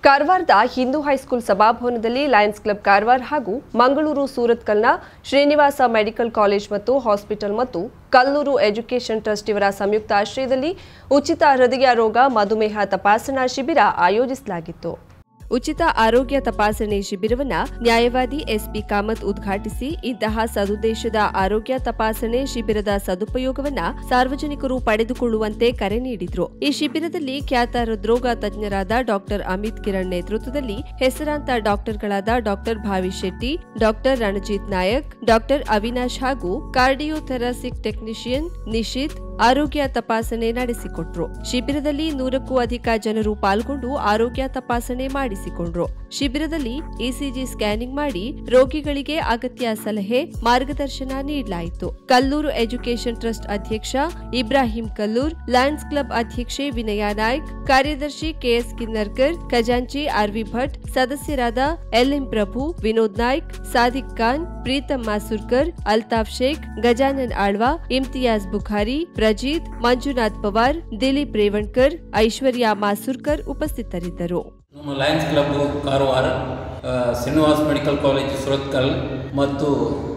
ಕಾರವಾರದ ಹಿಂದೂ ಹೈಸ್ಕೂಲ್ school Lions Club Karwar ಹಾಗೂ ಮಂಗಳೂರು ಸೂರತ್ಕಲ್ನ ಶ್ರೀನಿವಾಸ ಮೆಡಿಕಲ್ ಕಾಲೇಜ್ ಮತ್ತು ಹಾಸ್ಪಿಟಲ್ ಮತ್ತು ಕಲ್ಲೂರು ಎಜುಕೇಷನ್ ಟ್ರಸ್ಟ್ ಇವರ ಸಂಯುಕ್ತ ಆಶ್ರಯದಲ್ಲಿ ಉಚಿತ ಹೃದಯ ರೋಗ ಮಧುಮೇಹ ತಪಾಸಣಾ ಶಿಬಿರ ಆಯೋಜಿಸಲಾಗಿತ್ತು. ಉಚಿತ ಆರೋಗ್ಯ ತಪಾಸಣೆ ಶಿಬಿರವನ್ನು ನ್ಯಾಯವಾದಿ ಎಸ್ಪಿ ಕಾಮತ್ ಉದ್ಘಾಟಿಸಿ ಇಂತಹ ಸದುದ್ದೇಶದ ಆರೋಗ್ಯ ತಪಾಸಣೆ ಶಿಬಿರದ ಸದುಪಯೋಗವನ್ನ ಸಾರ್ವಜನಿಕರು ಪಡೆದುಕೊಳ್ಳುವಂತೆ ಕರೆ ನೀಡಿದ್ರು. ಈ ಶಿಬಿರದಲ್ಲಿ ಖ್ಯಾತ ಹೃದ್ರೋಗ ತಜ್ಞರಾದ ಡಾಕ್ಟರ್ ಅಮಿತ್ ಕಿರಣ್ ನೇತೃತ್ವದಲ್ಲಿ ಹೆಸರಾಂತ ಡಾಕ್ಟರ್ಗಳಾದ doctor Bhavi Shetty, doctor Ranjit Nayak, doctor Avinash ಹಾಗೂ ಕಾರ್ಡಿಯೋಥೆರಾಸಿಕ್ ಟೆಕ್ನಿಷಿಯನ್ ನಿಶಿತ್ ಆರೋಗ್ಯ ತಪಾಸಣೆ ನಡೆಸಿಕೊಟ್ರು. ಶಿಬಿರದಲ್ಲಿ 100ಕ್ಕೂ ಅಧಿಕ ಜನರು ಪಾಲ್ಗೊಂಡು ಆರೋಗ್ಯ ತಪಾಸಣೆ ಮಾಡಿಸಿಕೊಂಡ್ರು. ಶಿಬಿರದಲ್ಲಿ ಇಸಿಜಿ ಸ್ಕ್ಯಾನಿಂಗ್ ಮಾಡಿ ರೋಗಿಗಳಿಗೆ ಅಗತ್ಯ ಸಲಹೆ ಮಾರ್ಗದರ್ಶನ ನೀಡಲಾಯಿತು. ಕಲ್ಲೂರು ಎಜುಕೇಷನ್ ಟ್ರಸ್ಟ್ ಅಧ್ಯಕ್ಷ ಇಬ್ರಾಹಿಂ ಕಲ್ಲೂರ್, ಲಯನ್ಸ್ ಕ್ಲಬ್ ಅಧ್ಯಕ್ಷೆ ವಿನಯಾ ನಾಯ್ಕ್, ಕಾರ್ಯದರ್ಶಿ ಕೆಎಸ್ ಕಿನ್ನರ್ಕರ್, ಖಜಾಂಚಿ ಆರ್ವಿ ಭಟ್, ಸದಸ್ಯರಾದ ಎಲ್ಎಂ ಪ್ರಭು, ವಿನೋದ್ ನಾಯ್ಕ್, ಸಾದಿಕ್ ಖಾನ್, ಪ್ರೀತಂ ಮಾಸುರ್ಕರ್, ಅಲ್ತಾಫ್ ಶೇಖ್, ಗಜಾನನ್ ಆಳ್ವಾ, ಇಮ್ತಿಯಾಜ್ ಬುಖಾರಿ, ಪ್ರಜೀತ್, ಮಂಜುನಾಥ್ ಪವಾರ್, ದಿಲೀಪ್ ರೇವಣ್ಕರ್, ಐಶ್ವರ್ಯ ಮಾಸುರ್ಕರ್ ಉಪಸ್ಥಿತರಿದ್ದರು. ನಮ್ಮ Lions Club Karwar, Srinivasa Medical College Surathkal ಮತ್ತು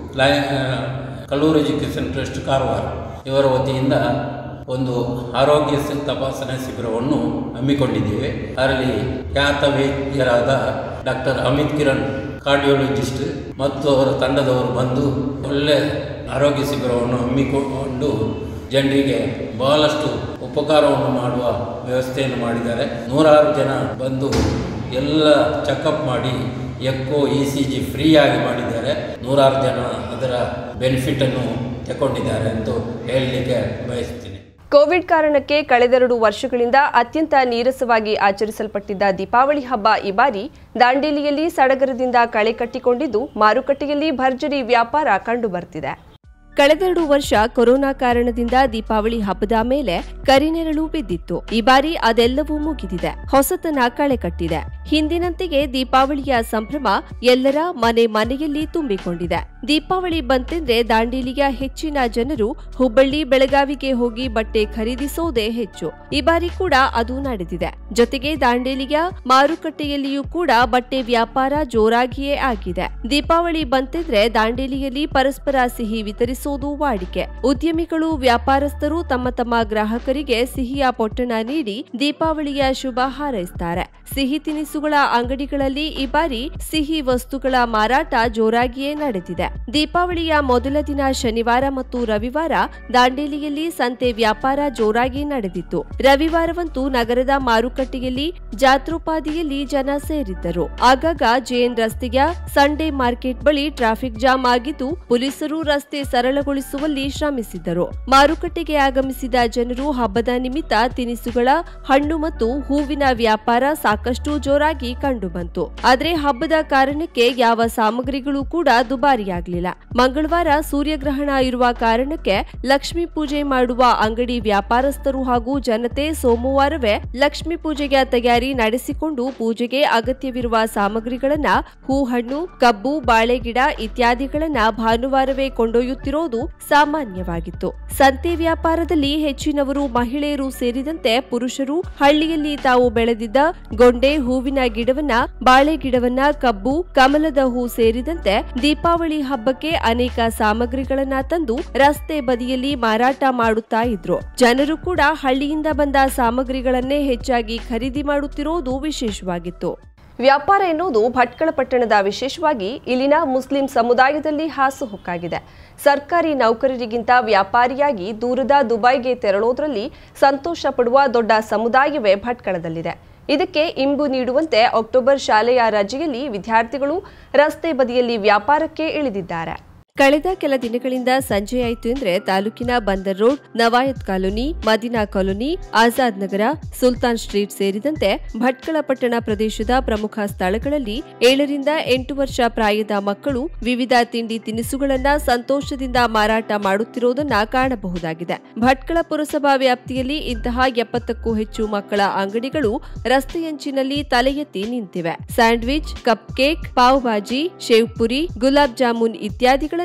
ಕಲ್ಲೂರು ಎಜುಕೇಷನ್ ಟ್ರಸ್ಟ್ ಕಾರವಾರ ಇವರ ವತಿಯಿಂದ ಒಂದು ಆರೋಗ್ಯ ತಪಾಸಣೆ ಶಿಬಿರವನ್ನು ಹಮ್ಮಿಕೊಂಡಿದ್ದೇವೆ. ಅದರಲ್ಲಿ ಖ್ಯಾತ ವೈದ್ಯರಾದ ಡಾಕ್ಟರ್ ಅಮಿತ್ ಕಿರಣ್ ಕಾರ್ಡಿಯೋಲಜಿಸ್ಟ್ ಮತ್ತು ಅವರ ತಂಡದವರು ಬಂದು ಒಳ್ಳೆ ಆರೋಗ್ಯ ಶಿಬಿರವನ್ನು ಹಮ್ಮಿಕೊಂಡು ಜನರಿಗೆ ಬಹಳಷ್ಟು ಉಪಕಾರವನ್ನು ಮಾಡುವ ವ್ಯವಸ್ಥೆಯನ್ನು ಮಾಡಿದ್ದಾರೆ. 100 ಜನ ಬಂದು ಎಲ್ಲ ಚೆಕಪ್ ಮಾಡಿ ಎಕ್ಕೋ ಇಸಿಜಿ ಫ್ರೀಯಾಗಿ ಮಾಡಿದ್ದಾರೆ. 100 ಜನ ಅದರ ಬೆನಿಫಿಟನ್ನು ತಗೊಂಡಿದ್ದಾರೆ ಎಂದು ಹೇಳಲಿಕ್ಕೆ ಬಯಸ್ತೀನಿ. ಕೋವಿಡ್ ಕಾರಣಕ್ಕೆ ಕಳೆದ 2 ವರ್ಷಗಳಿಂದ ಅತ್ಯಂತ ನೀರಸವಾಗಿ ಆಚರಿಸಲ್ಪಟ್ಟಿದ್ದ ದೀಪಾವಳಿ ಹಬ್ಬ ಈ ಬಾರಿ ದಾಂಡೇಲಿಯಲ್ಲಿ ಸಡಗರದಿಂದ ಕಳೆ ಕಟ್ಟಿಕೊಂಡಿದ್ದು ಮಾರುಕಟ್ಟೆಯಲ್ಲಿ ಭರ್ಜರಿ ವ್ಯಾಪಾರ ಕಂಡುಬರ್ತಿದೆ. ಕಳೆದ 2 ವರ್ಷ ಕೊರೋನಾ ಕಾರಣದಿಂದ ದೀಪಾವಳಿ ಹಬ್ಬದ ಮೇಲೆ ಕರಿನೆರಳು ಬಿದ್ದಿತ್ತು. ಈ ಬಾರಿ ಅದೆಲ್ಲವೂ ಮುಗಿದಿದೆ, ಹೊಸತನ ಕಳೆ ಕಟ್ಟಿದೆ. ಹಿಂದಿನಂತೆಯೇ ದೀಪಾವಳಿಯ ಸಂಭ್ರಮ ಎಲ್ಲರ ಮನೆಯಲ್ಲಿ ತುಂಬಿಕೊಂಡಿದೆ. ದೀಪಾವಳಿ ಬಂತೆಂದ್ರೆ ದಾಂಡೇಲಿಯ ಹೆಚ್ಚಿನ ಜನರು ಹುಬ್ಬಳ್ಳಿ, ಬೆಳಗಾವಿಗೆ ಹೋಗಿ ಬಟ್ಟೆ ಖರೀದಿಸೋದೇ ಹೆಚ್ಚು. ಈ ಬಾರಿ ಕೂಡ ಅದು ನಡೆದಿದೆ. ಜೊತೆಗೆ ದಾಂಡೇಲಿಯ ಮಾರುಕಟ್ಟೆಯಲ್ಲಿಯೂ ಕೂಡ ಬಟ್ಟೆ ವ್ಯಾಪಾರ ಜೋರಾಗಿಯೇ ಆಗಿದೆ. ದೀಪಾವಳಿ ಬಂತೆಂದ್ರೆ ದಾಂಡೇಲಿಯಲ್ಲಿ ಪರಸ್ಪರ ಸಿಹಿ ವಿತರಿಸುವುದು ವಾಡಿಕೆ. ಉದ್ಯಮಿಗಳು, ವ್ಯಾಪಾರಸ್ಥರು ತಮ್ಮ ಗ್ರಾಹಕರಿಗೆ ಸಿಹಿಯ ಪೊಟ್ಟಣ ನೀಡಿ ದೀಪಾವಳಿಯ ಶುಭ ಹಾರೈಸುತ್ತಾರೆ. ಸಿಹಿ ತಿನಿಸುಗಳ ಅಂಗಡಿಗಳಲ್ಲಿ ಈ ಬಾರಿ ಸಿಹಿ ವಸ್ತುಗಳ ಮಾರಾಟ ಜೋರಾಗಿಯೇ ನಡೆದಿದೆ. ದೀಪಾವಳಿಯ ಮೊದಲ ದಿನ ಶನಿವಾರ ಮತ್ತು ರವಿವಾರ ದಾಂಡೇಲಿಯಲ್ಲಿ ಸಂತೆ ವ್ಯಾಪಾರ ಜೋರಾಗಿ ನಡೆದಿತ್ತು. ರವಿವಾರವಂತೂ ನಗರದ ಮಾರುಕಟ್ಟೆಯಲ್ಲಿ ಜಾತ್ರೋಪಾದಿಯಲ್ಲಿ ಜನ ಸೇರಿದ್ದರು. ಆಗಾಗ ಜೆಎನ್ ರಸ್ತೆಯ ಸಂಡೇ ಮಾರ್ಕೆಟ್ ಬಳಿ ಟ್ರಾಫಿಕ್ ಜಾಮ್ ಆಗಿದ್ದು ಪೊಲೀಸರು ರಸ್ತೆ ಸರಳಗೊಳಿಸುವಲ್ಲಿ ಶ್ರಮಿಸಿದ್ದರು. ಮಾರುಕಟ್ಟೆಗೆ ಆಗಮಿಸಿದ ಜನರು ಹಬ್ಬದ ನಿಮಿತ್ತ ತಿನಿಸುಗಳ, ಹಣ್ಣು ಮತ್ತು ಹೂವಿನ ವ್ಯಾಪಾರ ಸಾಕಷ್ಟು ಜೋರಾಗಿ ಕಂಡುಬಂತು. ಆದರೆ ಹಬ್ಬದ ಕಾರಣಕ್ಕೆ ಯಾವ ಸಾಮಗ್ರಿಗಳು ಕೂಡ ದುಬಾರಿಯಾಗಲಿಲ್ಲ. ಮಂಗಳವಾರ ಸೂರ್ಯಗ್ರಹಣ ಇರುವ ಕಾರಣಕ್ಕೆ ಲಕ್ಷ್ಮೀ ಪೂಜೆ ಮಾಡುವ ಅಂಗಡಿ ವ್ಯಾಪಾರಸ್ಥರು ಹಾಗೂ ಜನತೆ ಸೋಮವಾರವೇ ಲಕ್ಷ್ಮೀ ಪೂಜೆಗೆ ತಯಾರಿ ನಡೆಸಿಕೊಂಡು ಪೂಜೆಗೆ ಅಗತ್ಯವಿರುವ ಸಾಮಗ್ರಿಗಳನ್ನ ಹೂಹಣ್ಣು, ಕಬ್ಬು, ಬಾಳೆಗಿಡ ಇತ್ಯಾದಿಗಳನ್ನ ಭಾನುವಾರವೇ ಕೊಂಡೊಯ್ಯುತ್ತಿರೋದು ಸಾಮಾನ್ಯವಾಗಿತ್ತು. ಸಂತೆ ವ್ಯಾಪಾರದಲ್ಲಿ ಹೆಚ್ಚಿನವರು ಮಹಿಳೆಯರು ಸೇರಿದಂತೆ ಪುರುಷರು ಹಳ್ಳಿಯಲ್ಲಿ ತಾವು ಬೆಳೆದಿದ್ದ ಗೊಂಡೆ ಹೂವಿನ ಗಿಡವನ್ನ, ಬಾಳೆ ಗಿಡವನ್ನ, ಕಬ್ಬು, ಕಮಲದ ಹೂ ಸೇರಿದಂತೆ ದೀಪಾವಳಿ ಹಬ್ಬಕ್ಕೆ ಅನೇಕ ಸಾಮಗ್ರಿಗಳನ್ನ ತಂದು ರಸ್ತೆ ಬದಿಯಲ್ಲಿ ಮಾರಾಟ ಮಾಡುತ್ತಾ ಇದ್ರು. ಜನರು ಕೂಡ ಹಳ್ಳಿಯಿಂದ ಬಂದ ಸಾಮಗ್ರಿಗಳನ್ನೇ ಹೆಚ್ಚಾಗಿ ಖರೀದಿ ಮಾಡುತ್ತಿರುವುದು ವಿಶೇಷವಾಗಿತ್ತು. ವ್ಯಾಪಾರ ಎನ್ನುವುದು ಭಟ್ಕಳ ಪಟ್ಟಣದ ವಿಶೇಷವಾಗಿ ಇಲ್ಲಿನ ಮುಸ್ಲಿಂ ಸಮುದಾಯದಲ್ಲಿ ಹಾಸುಹೊಕ್ಕಾಗಿದೆ. ಸರ್ಕಾರಿ ನೌಕರರಿಗಿಂತ ವ್ಯಾಪಾರಿಯಾಗಿ ದೂರದ ದುಬೈಗೆ ತೆರಳೋದ್ರಲ್ಲಿ ಸಂತೋಷ ಪಡುವ ದೊಡ್ಡ ಸಮುದಾಯವೇ ಭಟ್ಕಳದಲ್ಲಿದೆ. ಇದಕ್ಕೆ ಇಂಬು ನೀಡುವಂತೆ ಅಕ್ಟೋಬರ್ ಶಾಲೆಯ ರಜೆಯಲ್ಲಿ ವಿದ್ಯಾರ್ಥಿಗಳು ರಸ್ತೆ ಬದಿಯಲ್ಲಿ ವ್ಯಾಪಾರಕ್ಕೆ ಇಳಿದಿದ್ದಾರೆ. ಕಳೆದ ಕೆಲ ದಿನಗಳಿಂದ ಸಂಜೆಯಾಯಿತು ಎಂದ್ರೆ ತಾಲೂಕಿನ Bandar road, Nawayat colony, Madina colony, Azad Nagar, Sultan street ಸೇರಿದಂತೆ ಭಟ್ಕಳ ಪಟ್ಟಣ ಪ್ರದೇಶದ ಪ್ರಮುಖ ಸ್ಥಳಗಳಲ್ಲಿ 7 ರಿಂದ 8 ವರ್ಷ ಪ್ರಾಯದ ಮಕ್ಕಳು ವಿವಿಧ ತಿಂಡಿ ತಿನಿಸುಗಳನ್ನ ಸಂತೋಷದಿಂದ ಮಾರಾಟ ಮಾಡುತ್ತಿರುವುದನ್ನ ಕಾಣಬಹುದಾಗಿದೆ. ಭಟ್ಕಳ ಪುರಸಭಾ ವ್ಯಾಪ್ತಿಯಲ್ಲಿ ಇಂತಹ 70ಕ್ಕೂ ಹೆಚ್ಚು ಮಕ್ಕಳ ಅಂಗಡಿಗಳು ರಸ್ತೆಯಂಚಿನಲ್ಲಿ ತಲೆ ಎತ್ತಿ ನಿಂತಿವೆ. Sandwich, cupcake, pav bhaji, sev puri, gulab jamun ಇತ್ಯಾದಿಗಳನ್ನು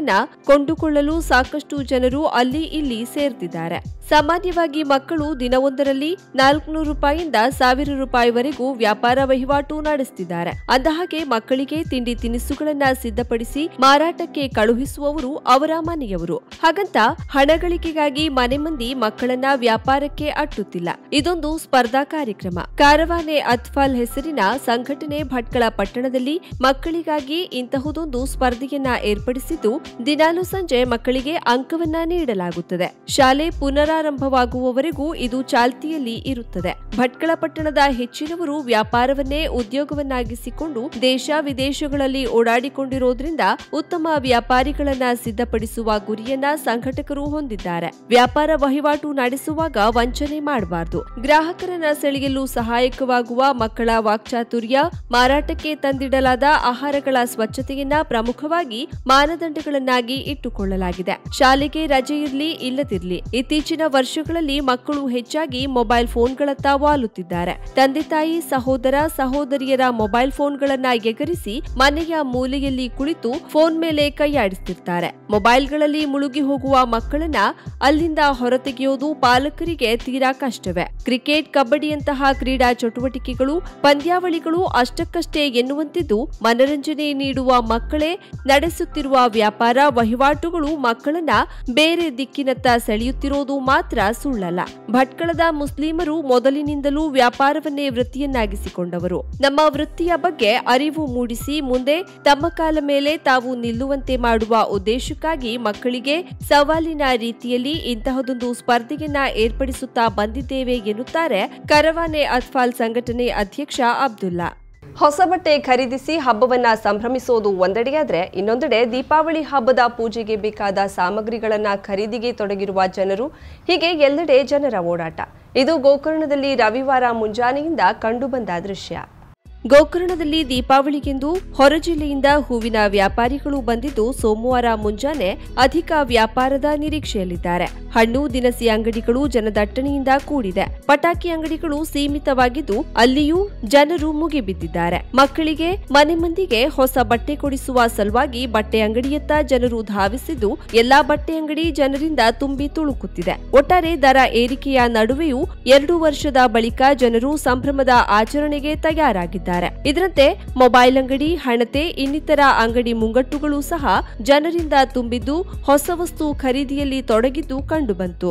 ವಸ್ತುಗಳನ್ನ ಕೊಂಡುಕೊಳ್ಳಲು ಸಾಕಷ್ಟು ಜನರು ಅಲ್ಲಿ ಇಲ್ಲಿ ಸೇರ್ತಿದ್ದಾರೆ. ಸಾಮಾನ್ಯವಾಗಿ ಮಕ್ಕಳು ದಿನವೊಂದರಲ್ಲಿ 400 ರೂಪಾಯಿಯಿಂದ 1000 ರೂಪಾಯಿವರೆಗೂ ವ್ಯಾಪಾರ ವಹಿವಾಟು ನಡೆಸುತ್ತಿದ್ದಾರೆ. ಅಂದಹಾಗೆ ಮಕ್ಕಳಿಗೆ ತಿಂಡಿ ತಿನಿಸುಗಳನ್ನ ಸಿದ್ಧಪಡಿಸಿ ಮಾರಾಟಕ್ಕೆ ಕಳುಹಿಸುವವರು ಅವರ ಮನೆಯವರು. ಹಾಗಂತ ಹಣ ಗಳಿಕೆಗಾಗಿ ಮನೆ ಮಂದಿ ಮಕ್ಕಳನ್ನ ವ್ಯಾಪಾರಕ್ಕೆ ಅಟ್ಟುತ್ತಿಲ್ಲ. ಇದೊಂದು ಸ್ಪರ್ಧಾ ಕಾರ್ಯಕ್ರಮ. ಕಾರವಾನೆ ಅತ್ಫಾಲ್ ಹೆಸರಿನ ಸಂಘಟನೆ ಭಟ್ಕಳ ಪಟ್ಟಣದಲ್ಲಿ ಮಕ್ಕಳಿಗಾಗಿ ಇಂತಹುದೊಂದು ಸ್ಪರ್ಧೆಯನ್ನ ಏರ್ಪಡಿಸಿದ್ದು, ದಿನಾಲು ಸಂಜೆ ಮಕ್ಕಳಿಗೆ ಅಂಕವನ್ನ ನೀಡಲಾಗುತ್ತದೆ. ಶಾಲೆ ಪುನರಾರಂಭವಾಗುವವರೆಗೂ ಇದು ಚಾಲ್ತಿಯಲ್ಲಿ ಇರುತ್ತದೆ. ಭಟ್ಕಳ ಪಟ್ಟಣದ ಹೆಚ್ಚಿನವರು ವ್ಯಾಪಾರವನ್ನೇ ಉದ್ಯೋಗವನ್ನಾಗಿಸಿಕೊಂಡು ದೇಶ ವಿದೇಶಗಳಲ್ಲಿ ಓಡಾಡಿಕೊಂಡಿರೋದ್ರಿಂದ ಉತ್ತಮ ವ್ಯಾಪಾರಿಗಳನ್ನ ಸಿದ್ಧಪಡಿಸುವ ಗುರಿಯನ್ನ ಸಂಘಟಕರು ಹೊಂದಿದ್ದಾರೆ. ವ್ಯಾಪಾರ ವಹಿವಾಟು ನಡೆಸುವಾಗ ವಂಚನೆ ಮಾಡಬಾರದು. ಗ್ರಾಹಕರನ್ನ ಸೆಳೆಯಲು ಸಹಾಯಕವಾಗುವ ಮಕ್ಕಳ ವಾಕ್ಚಾತುರ್ಯ, ಮಾರಾಟಕ್ಕೆ ತಂದಿಡಲಾದ ಆಹಾರಗಳ ಸ್ವಚ್ಛತೆಯನ್ನ ಪ್ರಮುಖವಾಗಿ ಮಾನದಂಡಗಳನ್ನಾಗಿ ಇಟ್ಟುಕೊಳ್ಳಲಾಗಿದೆ. ಶಾಲೆಗೆ ರಜೆ ಇರಲಿ ಇಲ್ಲದಿರಲಿ ಇತ್ತೀಚಿನ ವರ್ಷಗಳಲ್ಲಿ ಮಕ್ಕಳು ಹೆಚ್ಚಾಗಿ ಮೊಬೈಲ್ ಫೋನ್ಗಳತ್ತ ವಾಲುತ್ತಿದ್ದಾರೆ. ತಂದೆ ತಾಯಿ, ಸಹೋದರ ಸಹೋದರಿಯರ ಮೊಬೈಲ್ ಫೋನ್ಗಳನ್ನ ಎಗರಿಸಿ ಮನೆಯ ಮೂಲೆಯಲ್ಲಿ ಕುಳಿತು ಫೋನ್ ಮೇಲೆ ಕೈಯಾಡಿಸುತ್ತಿರ್ತಾರೆ. ಮೊಬೈಲ್ಗಳಲ್ಲಿ ಮುಳುಗಿ ಹೋಗುವ ಮಕ್ಕಳನ್ನ ಅಲ್ಲಿಂದ ಹೊರತೆಗೆಯೋದು ಪಾಲಕರಿಗೆ ತೀರಾ ಕಷ್ಟವೇ. ಕ್ರಿಕೆಟ್, ಕಬಡ್ಡಿಯಂತಹ ಕ್ರೀಡಾ ಚಟುವಟಿಕೆಗಳು, ಪಂದ್ಯಾವಳಿಗಳು ಅಷ್ಟಕ್ಕಷ್ಟೇ ಎನ್ನುವಂತಿದ್ದು ಮನರಂಜನೆ ನೀಡುವ ಮಕ್ಕಳೇ ನಡೆಸುತ್ತಿರುವ ವ್ಯಾಪಾರ ವಹಿವಾಟುಗಳು ಮಕ್ಕಳನ್ನ ಬೇರೆ ದಿಕ್ಕಿನತ್ತ ಸೆಳೆಯುತ್ತಿರೋದು ಮಾತ್ರ ಸುಳ್ಳಲ್ಲ. ಭಟ್ಕಳದ ಮುಸ್ಲಿಮರು ಮೊದಲಿನಿಂದಲೂ ವ್ಯಾಪಾರವನ್ನೇ ವೃತ್ತಿಯನ್ನಾಗಿಸಿಕೊಂಡವರು. ನಮ್ಮ ವೃತ್ತಿಯ ಬಗ್ಗೆ ಅರಿವು ಮೂಡಿಸಿ ಮುಂದೆ ತಮ್ಮ ಕಾಲ ಮೇಲೆ ತಾವು ನಿಲ್ಲುವಂತೆ ಮಾಡುವ ಉದ್ದೇಶಕ್ಕಾಗಿ ಮಕ್ಕಳಿಗೆ ಸವಾಲಿನ ರೀತಿಯಲ್ಲಿ ಇಂತಹದೊಂದು ಸ್ಪರ್ಧೆಯನ್ನ ಏರ್ಪಡಿಸುತ್ತಾ ಬಂದಿದ್ದೇವೆ ಎನ್ನುತ್ತಾರೆ ಕರವಾನೆ ಅತ್ಫಾಲ್ ಸಂಘಟನೆ ಅಧ್ಯಕ್ಷ ಅಬ್ದುಲ್ಲಾ. ಹೊಸ ಬಟ್ಟೆ ಖರೀದಿಸಿ ಹಬ್ಬವನ್ನ ಸಂಭ್ರಮಿಸೋದು ಒಂದೆಡೆಯಾದ್ರೆ, ಇನ್ನೊಂದೆಡೆ ದೀಪಾವಳಿ ಹಬ್ಬದ ಪೂಜೆಗೆ ಬೇಕಾದ ಸಾಮಗ್ರಿಗಳನ್ನ ಖರೀದಿಗೆ ತೊಡಗಿರುವ ಜನರು. ಹೀಗೆ ಎಲ್ಲೆಡೆ ಜನರ ಓಡಾಟ. ಇದು ಗೋಕರ್ಣದಲ್ಲಿ ರವಿವಾರ ಮುಂಜಾನೆಯಿಂದ ಕಂಡುಬಂದ ದೃಶ್ಯ. ಗೋಕರ್ಣದಲ್ಲಿ ದೀಪಾವಳಿಗೆಂದು ಹೊರ ಜಿಲ್ಲೆಯಿಂದ ಹೂವಿನ ವ್ಯಾಪಾರಿಗಳು ಬಂದಿದ್ದು ಸೋಮವಾರ ಮುಂಜಾನೆ ಅಧಿಕ ವ್ಯಾಪಾರದ ನಿರೀಕ್ಷೆಯಲ್ಲಿದ್ದಾರೆ. ಹಣ್ಣು ದಿನಸಿ ಅಂಗಡಿಗಳು ಜನದಟ್ಟಣೆಯಿಂದ ಕೂಡಿದೆ. ಪಟಾಕಿ ಅಂಗಡಿಗಳು ಸೀಮಿತವಾಗಿದ್ದು ಅಲ್ಲಿಯೂ ಜನರು ಮುಗಿಬಿದ್ದಿದ್ದಾರೆ. ಮಕ್ಕಳಿಗೆ, ಮನೆ ಮಂದಿಗೆ ಹೊಸ ಬಟ್ಟೆ ಕೊಡಿಸುವ ಸಲುವಾಗಿ ಬಟ್ಟೆ ಅಂಗಡಿಯತ್ತ ಜನರು ಧಾವಿಸಿದ್ದು ಎಲ್ಲಾ ಬಟ್ಟೆ ಅಂಗಡಿ ಜನರಿಂದ ತುಂಬಿ ತುಳುಕುತ್ತಿದೆ. ಒಟ್ಟಾರೆ ದರ ಏರಿಕೆಯ ನಡುವೆಯೂ 2 ವರ್ಷದ ಬಳಿಕ ಜನರು ಸಂಭ್ರಮದ ಆಚರಣೆಗೆ ತಯಾರಾಗಿದ್ದಾರೆ. ಇದರಂತೆ ಮೊಬೈಲ್ ಅಂಗಡಿ, ಹಣತೆ, ಇನ್ನಿತರ ಅಂಗಡಿ ಮುಂಗಟ್ಟುಗಳು ಸಹ ಜನರಿಂದ ತುಂಬಿದ್ದು ಹೊಸ ವಸ್ತು ಖರೀದಿಯಲ್ಲಿ ತೊಡಗಿದ್ದು ಕಂಡುಬಂತು.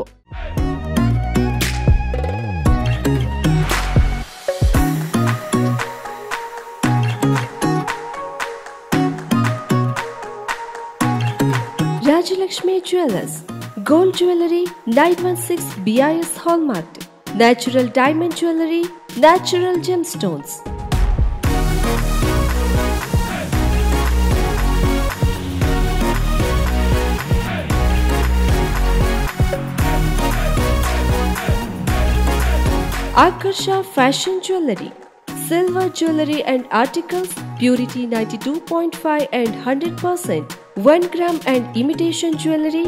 Rajalakshmi jewellers, gold jewellery 916 BIS Hallmark, natural diamond jewellery, natural gemstones. Akarsha Fashion Jewelry, silver jewelry and articles, purity 92.5 and 100%, 1 gram and imitation jewelry.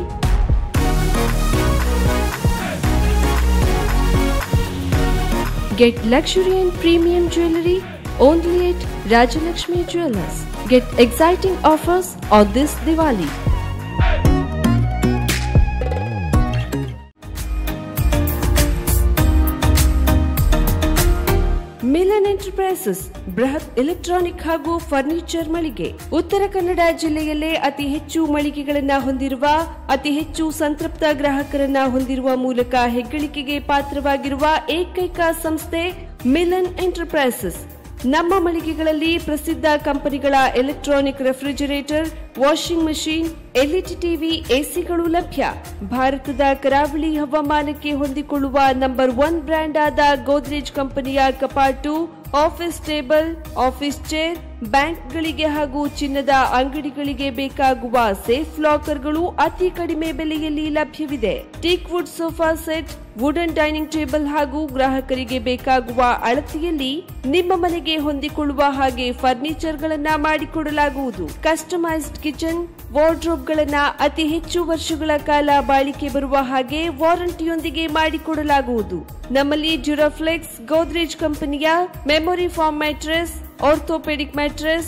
Get luxury and premium jewelry only at Rajalakshmi Jewellers. Get exciting offers on this Diwali. Milan enterprises ಬೃಹತ್ electronic ಹಾಗೂ furniture ಮಳಿಗೆ. ಉತ್ತರ ಕನ್ನಡ ಜಿಲ್ಲೆಯಲ್ಲೇ ಅತಿ ಹೆಚ್ಚು ಮಳಿಗೆಗಳನ್ನ ಹೊಂದಿರುವ, ಅತಿ ಹೆಚ್ಚು ಸಂತೃಪ್ತ ಗ್ರಾಹಕರನ್ನ ಹೊಂದಿರುವ ಮೂಲಕ ಹೆಗ್ಗಳಿಕೆಗೆ ಪಾತ್ರವಾಗಿರುವ ಏಕೈಕ ಸಂಸ್ಥೆ ಮಿಲನ್ ಎಂಟರ್ಪ್ರೈಸಸ್. ನಮ್ಮ ಮಳಿಗೆಗಳಲ್ಲಿ ಪ್ರಸಿದ್ಧ ಕಂಪನಿಗಳ electronic refrigerator, washing machine, LED TV, ಎಸಿಗಳು ಲಭ್ಯ. ಭಾರತದ ಕರಾವಳಿ ಹವಾಮಾನಕ್ಕೆ ಹೊಂದಿಕೊಳ್ಳುವ ನಂಬರ್ 1 ಬ್ರ್ಯಾಂಡ್ ಆದ ಗೋದ್ರೇಜ್ ಕಂಪನಿಯ ಕಪಾಟು, ಆಫೀಸ್ ಟೇಬಲ್, ಆಫೀಸ್ ಚೇರ್, ಬ್ಯಾಂಕ್ಗಳಿಗೆ ಹಾಗೂ ಚಿನ್ನದ ಅಂಗಡಿಗಳಿಗೆ ಬೇಕಾಗುವ ಸೇಫ್ ಲಾಕರ್ಗಳು ಅತಿ ಕಡಿಮೆ ಬೆಲೆಯಲ್ಲಿ ಲಭ್ಯವಿದೆ. Teak wood sofa set, wooden dining table ಹಾಗೂ ಗ್ರಾಹಕರಿಗೆ ಬೇಕಾಗುವ ಅಳತೆಯಲ್ಲಿ ನಿಮ್ಮ ಮನೆಗೆ ಹೊಂದಿಕೊಳ್ಳುವ ಹಾಗೆ ಫರ್ನಿಚರ್ ಗಳನ್ನ ಮಾಡಿಕೊಡಲಾಗುವುದು. ಕಸ್ಟಮೈಸ್ಡ್ ಕಿಚನ್, ವಾರ್ಡ್ರೋಬ್ ಗಳನ್ನ ಅತಿ ಹೆಚ್ಚು ವರ್ಷಗಳ ಕಾಲ ಬಾಳಿಕೆ ಬರುವ ಹಾಗೆ ವಾರಂಟಿಯೊಂದಿಗೆ ಮಾಡಿಕೊಡಲಾಗುವುದು. ನಮ್ಮಲ್ಲಿ ಡ್ಯೂರಾಫ್ಲೆಕ್ಸ್, ಗೋದ್ರೇಜ್ ಕಂಪನಿಯ memory foam mattress, orthopaedic mattress,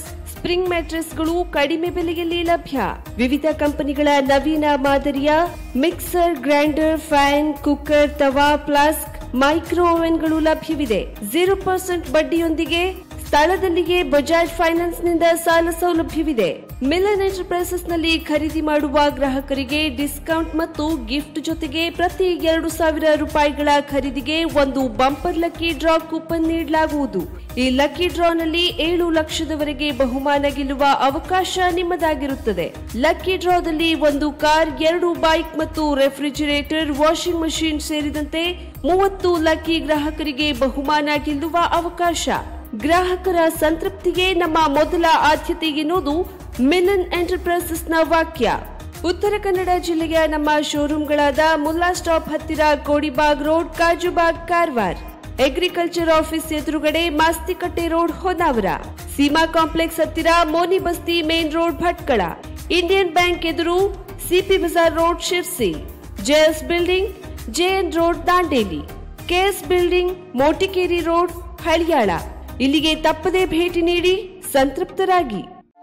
spring ಮ್ಯಾಟ್ರೆಸ್ಗಳು ಕಡಿಮೆ ಬೆಲೆಯಲ್ಲಿ ಲಭ್ಯ. ವಿವಿಧ ಕಂಪನಿಗಳ ನವೀನ ಮಾದರಿಯ mixer, grinder, fan, cooker, tawa, flask, micro ಓವೆನ್ಗಳು ಲಭ್ಯವಿದೆ. 0% ಬಡ್ಡಿಯೊಂದಿಗೆ ಸ್ಥಳದಲ್ಲಿಯೇ ಬಜಾಜ್ ಫೈನಾನ್ಸ್ ನಿಂದ ಸಾಲ ಸೌಲಭ್ಯವಿದೆ. ಮಿಲನ್ ಎಂಟರ್ಪ್ರೈಸಸ್ ನಲ್ಲಿ ಖರೀದಿ ಮಾಡುವ ಗ್ರಾಹಕರಿಗೆ ಡಿಸ್ಕೌಂಟ್ ಮತ್ತು ಗಿಫ್ಟ್ ಜೊತೆಗೆ ಪ್ರತಿ 2,000 ರೂಪಾಯಿಗಳ ಖರೀದಿಗೆ ಒಂದು ಬಂಪರ್ ಲಕ್ಕಿ ಡ್ರಾ ಕೂಪನ್ ನೀಡಲಾಗುವುದು. ಈ ಲಕ್ಕಿ ಡ್ರಾನಲ್ಲಿ 7 ಲಕ್ಷದವರೆಗೆ ಬಹುಮಾನ ಗೆಲ್ಲುವ ಅವಕಾಶ ನಿಮ್ಮದಾಗಿರುತ್ತದೆ. ಲಕ್ಕಿ ಡ್ರಾದಲ್ಲಿ 1 ಕಾರ್, 2 ಬೈಕ್ ಮತ್ತು ರೆಫ್ರಿಜಿರೇಟರ್, ವಾಷಿಂಗ್ ಮಷಿನ್ ಸೇರಿದಂತೆ 30 ಲಕ್ಕಿ ಗ್ರಾಹಕರಿಗೆ ಬಹುಮಾನ ಗೆಲ್ಲುವ ಅವಕಾಶ. ಗ್ರಾಹಕರ ಸಂತೃಪ್ತಿಗೆ ನಮ್ಮ ಮೊದಲ ಆದ್ಯತೆ ಎನ್ನುವುದು ಮಿಲನ್ ಎಂಟರ್ಪ್ರೈಸಸ್ನ ವಾಕ್ಯ. ಉತ್ತರ ಕನ್ನಡ ಜಿಲ್ಲೆಯ ನಮ್ಮ ಶೋರೂಮ್ಗಳಾದ ಮುಲ್ಲಾ ಸ್ಟಾಪ್ ಹತ್ತಿರ Kodibag road, Kajubag, Karwar, agriculture office ಎದುರುಗಡೆ ಮಾಸ್ತಿಕಟ್ಟೆ ರೋಡ್, ಹೊನ್ನಾವರ, ಸೀಮಾ ಕಾಂಪ್ಲೆಕ್ಸ್ ಹತ್ತಿರ Moni Basti main road, Bhatkal, Indian Bank ಎದುರು CP Bazar road, Sirsi, JS building, JN road, Dandeli, KS building, Motikeri road, Haliyal. ಇಲ್ಲಿಗೆ ತಪ್ಪದೇ ಭೇಟಿ ನೀಡಿ ಸಂತೃಪ್ತರಾಗಿ.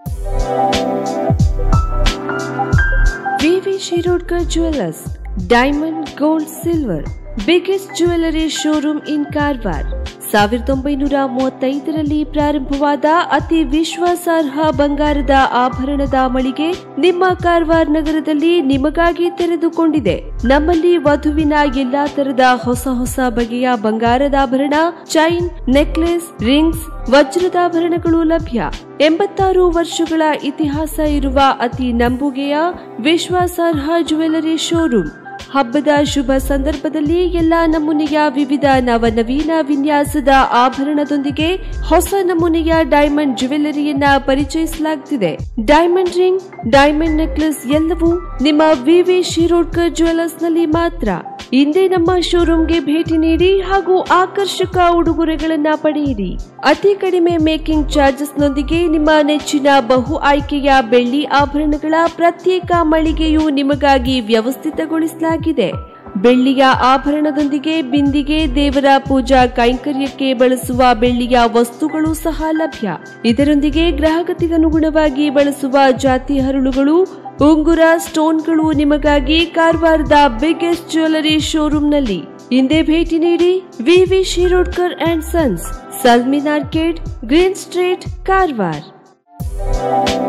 VV Shirodkar jewellers, diamond, gold, silver, biggest jewellery showroom in Karwar. 1935ರಲ್ಲಿ ಪ್ರಾರಂಭವಾದ ಅತಿ ವಿಶ್ವಾಸಾರ್ಹ ಬಂಗಾರದ ಆಭರಣದ ಮಳಿಗೆ ನಿಮ್ಮ ಕಾರವಾರ ನಗರದಲ್ಲಿ ನಿಮಗಾಗಿ ತೆರೆದುಕೊಂಡಿದೆ. ನಮ್ಮಲ್ಲಿ ವಧುವಿನ ಎಲ್ಲಾ ತರದ ಹೊಸ ಬಗೆಯ ಬಂಗಾರದಾಭರಣ, ಚೈನ್, ನೆಕ್ಲೆಸ್, ರಿಂಗ್ಸ್, ವಜ್ರದಾಭರಣಗಳು ಲಭ್ಯ. 86 ವರ್ಷಗಳ ಇತಿಹಾಸ ಇರುವ ಅತಿ ನಂಬುಗೆಯ ವಿಶ್ವಾಸಾರ್ಹ ಜ್ಯುವೆಲ್ಲರಿ ಶೋರೂಮ್. ಹಬ್ಬದ ಶುಭ ಸಂದರ್ಭದಲ್ಲಿ ಎಲ್ಲಾ ನಮೂನೆಯ ವಿವಿಧ ನವನವೀನ ವಿನ್ಯಾಸದ ಆಭರಣದೊಂದಿಗೆ ಹೊಸ ನಮೂನೆಯ ಡೈಮಂಡ್ ಜ್ಯುವೆಲ್ಲರಿಯನ್ನ ಪರಿಚಯಿಸಲಾಗುತ್ತಿದೆ. ಡೈಮಂಡ್ ರಿಂಗ್, ಡೈಮಂಡ್ ನೆಕ್ಲೆಸ್ ಎಲ್ಲವೂ ನಿಮ್ಮ ವಿವಿ ಶಿರೋಡ್ಕರ್ ಜ್ಯುವೆಲ್ಲರ್ಸ್ ನಲ್ಲಿ ಮಾತ್ರ. ಇಂದೇ ನಮ್ಮ ಶೋರೂಮ್ಗೆ ಭೇಟಿ ನೀಡಿ ಹಾಗೂ ಆಕರ್ಷಕ ಉಡುಗೊರೆಗಳನ್ನ ಪಡೆಯಿರಿ. ಅತಿ ಕಡಿಮೆ ಮೇಕಿಂಗ್ ಚಾರ್ಜಸ್ನೊಂದಿಗೆ ನಿಮ್ಮ ನೆಚ್ಚಿನ ಬಹು ಆಯ್ಕೆಯ ಬೆಳ್ಳಿ ಆಭರಣಗಳ ಪ್ರತ್ಯೇಕ ಮಳಿಗೆಯು ನಿಮಗಾಗಿ ವ್ಯವಸ್ಥಿತಗೊಳಿಸಲಾಗಿದೆ. ಬೆಳ್ಳಿಯ ಆಭರಣದೊಂದಿಗೆ ಬಿಂದಿಗೆ, ದೇವರ ಪೂಜಾ ಕೈಂಕರ್ಯಕ್ಕೆ ಬಳಸುವ ಬೆಳ್ಳಿಯ ವಸ್ತುಗಳು ಸಹ ಲಭ್ಯ. ಇದರೊಂದಿಗೆ ಗ್ರಾಹಕತೆಗನುಗುಣವಾಗಿ ಬಳಸುವ ಜಾತಿ ಹರಳುಗಳು, ಉಂಗುರ, ಸ್ಟೋನ್ಗಳು ನಿಮಗಾಗಿ ಕಾರವಾರದ ಬಿಗ್ಗೆಸ್ಟ್ ಜ್ಯುವೆಲ್ಲರಿ ಶೋರೂಮ್ನಲ್ಲಿ. ಇಂದೇ ಭೇಟಿ ನೀಡಿ. VV Shirodkar and sons, Salmin arcade, green street, Karwar.